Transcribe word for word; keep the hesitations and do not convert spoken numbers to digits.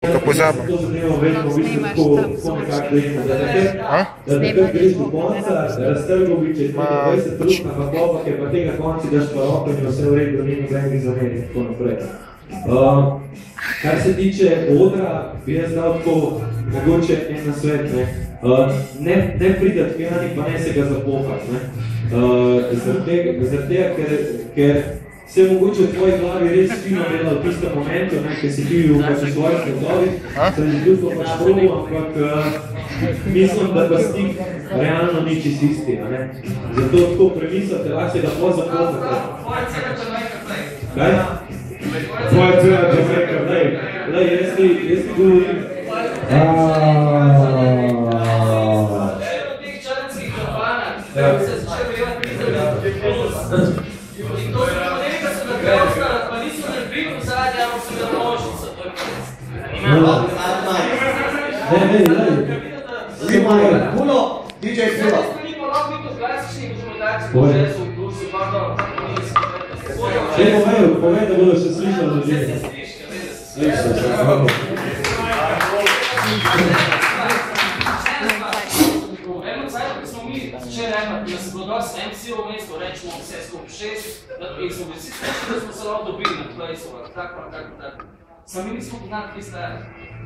To pozabim. No, snimaš tam zvučni. A? Snimaš zvučni. Raztrgoviče, dvajset trupna pa boba, ker pa tega konci daš pa roko in vse v redu, ni nekaj zameri in tako naprej. Uh, kar se tiče odra, bi jaz dal tako mogoče en nasvet, ne. Uh, ne, ne pridati pijanik, pa ne se ga zapohati, ne. Uh, zaradi tega, zaradi tega ker, ker se mogoče v tvoji glavi res fino dela v tistem momentu, ne, ker si bil v pač svojih predlovih, se mi zdi to pač probo, ampak uh, mislim, da pa stik realno ni čist isti, ne. Zato tako premislite, lahko se ga po zapoznate. Kaj? Tvoja cena Jamaica, lej, lej, jaz ti, jaz ti govorim. Ne, ne, lej. Puno, D J Puno. Če povej, povej, da bodo še slišali ljudje. Slišali se, bravo. Eno Cypher, ko smo mi začeli repati, da se bilo dosti M C-ov mesto, rečemo vse skupaj šest, in smo vsi slišali, da smo se lahko dobili na play-sova, tako pa, tako, tako. Sam mi nismo znali, ki ste